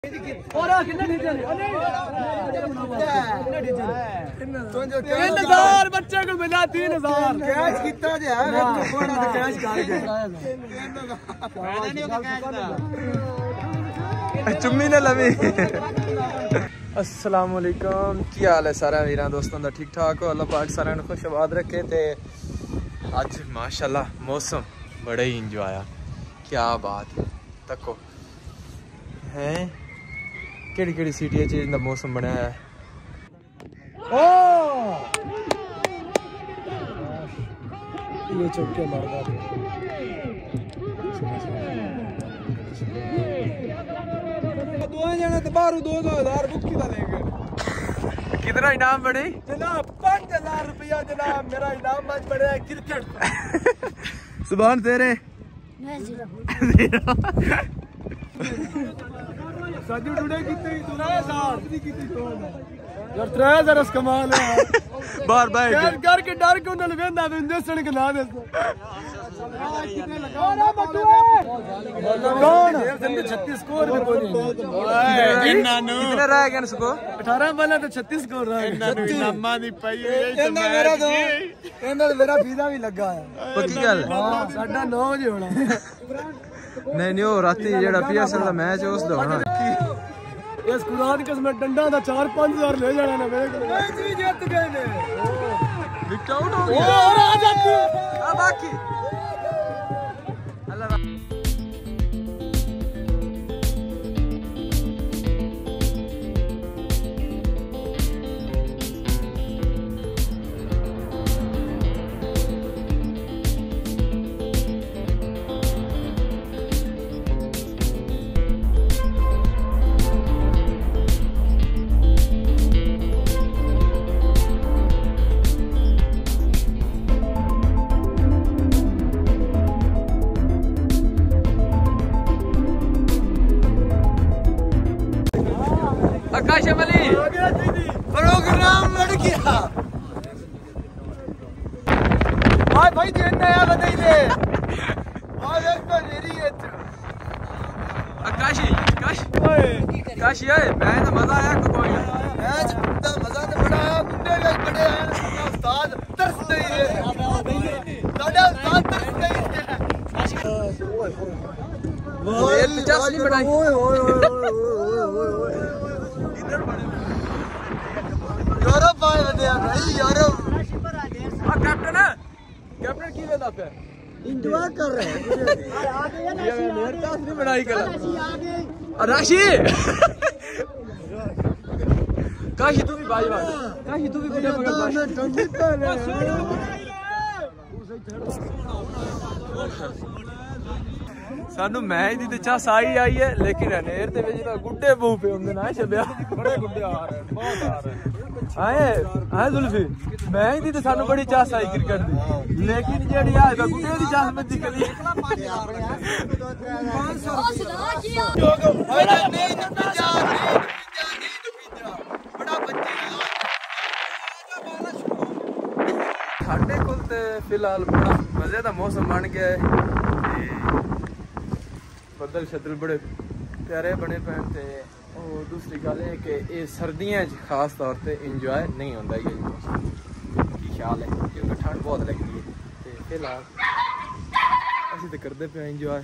बच्चे को मिला 3000 कैश कितना कैश चुम्मी ने लवी। अस्सलाम वालेकुम, की हाल है सारे वीर दोस्तों का? ठीक ठाक हो? अल्लाह पाक सारे खुश आबाद रखे। ते अज माशाल्लाह मौसम बड़ा ही इंजॉय आया, क्या बात है। तको हैं केड़ी केड़ी सिटी चीज का मौसम बनया है। ये चौके मारदा दो जने तो बाहर 2000 बुकी का लेंगे। कितना इनाम बने जनाब? 5000 रुपया जनाब। मेरा इनाम आज बड़ा है क्रिकेट। सुभान तेरे साजू टुडे कितने 3000 यार 3000 कमाल है बार बार घर के डर के उन्होंने वेंदा इंजेक्शन के ना दे कितने लगाओ कौन 36 स्कोर में कोई कितने रह गए स्कोर? 18 बॉल तो 36 स्कोर रह गए। नामा दी पई मेरा वीजा भी लगा है पक्की गल। हां 9:30 बजे होना। नहीं वो राती जेड़ा पीएसएल दा मैच उस दा होना। इस कुरान कसम डंडा दा 4-5 ले जाना ना मेरे को। मैच भी जीत गए ने, विकेट आउट हो गया और आ जाती है अब बाकी अल्लाह। प्रोग्राम बढ़ गया भाई जी नया बताई दे आज एक तो मेरी है आकाशी काशी है। मैच मजा आया कोई मैच तो मजा तो बड़ा आया। गुंडे भी बड़े आए उस्ताद तरस नहीं है साडा उस्ताद तरस नहीं है। वो ये 50 नहीं बनाई। ओए ओए ओए इधर बड़े यूरोप आए बंदे भाई यूरोप। कैप्टन है कैप्टन की वेदा पे इंतजार कर रहे हैं आगे या मेरे पास नहीं बनाई कर राशि काशी तू भी भाई काशी तू भी गुड्डे पकड़ मैं ठंडी कर रहा सानू मैच दी ते चास आई है लेकिन नेर दे विच तां गुड्डे बहु पे हुंदे ना छब्या बड़े गुड्डे आ रहे हैं बहुत आ रहे हैं। आए जुल्फी मैच दी ते सानू बड़ी चास आई क्रिकेट दी लेकिन जेड़ी आ गुड्डे दी चास में निकली साडे कोल ते फिलहाल बड़ा मजे दा मौसम बन गया है। बदल शदल बड़े प्यारे बने पे थे। और दूसरी गल है कि ये सर्दियों खास तौर पे इंजॉय नहीं होता ये मौसम की ख्याल है क्योंकि ठंड बहुत लगती है। तो फिलहाल असं तो करते पे इंजॉय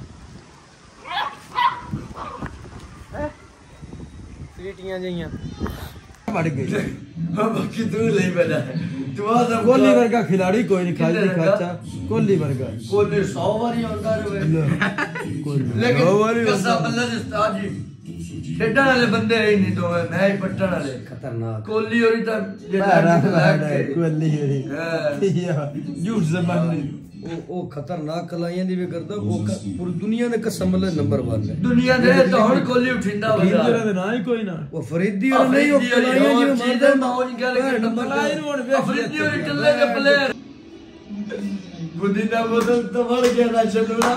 सीटियां जइयां बढ़ गई बाकी तू नहीं बना है। कोहली वर्गा खिलाड़ी कोई नहीं खाली खाचा कोहली वर्गा कोहली 100 बारी होता है लेकिन कसम अल्लाह दे उस्ताद जी खेडण वाले बंदे है नहीं तो मैच पट्टण वाले खतरनाक कोहली और ता जेड़ा कोहली होरी झूठ जबानी ओ खतरनाक कलाइयां दी भी करदा वो पूरी दुनिया दे कसम अल्लाह नंबर 1 है दुनिया दे तो हुन कोहली उठिंदा वजा दे ना ही कोई ना वो फरीदी और नहीं वो कलाइयां जी मारदा मौज गल कलाइन हुन फरीदी और टल्ले दे प्लेयर गुदीना बदल तो बढ़ गया ना चलूला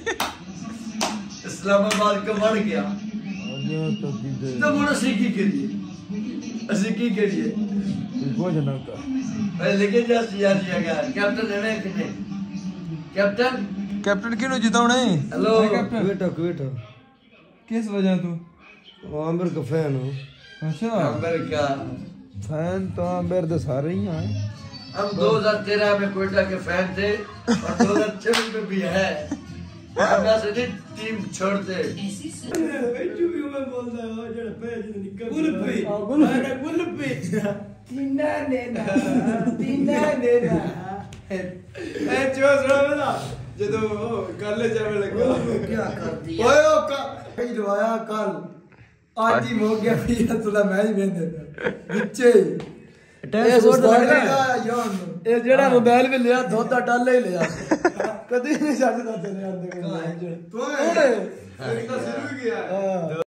इस्लामाबाद का बढ़ गया तो बोलो सीखी करिए असि की करिए कुछ ना का भाई लेके जा यार कैप्टन है कितने कैप्टन किनु जिताउने हेलो बैठो किस वजह तू आमिर का फैन हो। अच्छा आमिर क्या फैन तो आमिर तो सारे ही हैं। हम 2013 में कोयटा के फैन थे और 2024 में भी है। हम ऐसे नहीं टीम छोड़ते। ਜਦੋਂ ਕੱਲ ਜਾਵੇ ਲੱਗਾ ਕੀ ਕਰਦੀ ਓਏ ਉਹ ਕਈ ਰਵਾਇਆ ਕੱਲ ਅੱਜ ਹੀ ਹੋ ਗਿਆ ਵੀ ਤੁਲਾ ਮੈਚ ਵੇਂਦੇ ਵਿੱਚੇ ਟੈਸਟ ਇਹ ਜਿਹੜਾ ਮੋਬਾਈਲ ਵੀ ਲਿਆ ਦੁੱਧ ਦਾ ਡਾਲੇ ਹੀ ਲਿਆ ਕਦੀ ਨਹੀਂ ਛੱਡਦਾ ਤੇਰੇ ਅੰਦਰ ਤੂੰ ਇੱਕ ਤਾਂ ਸ਼ੁਰੂ ਗਿਆ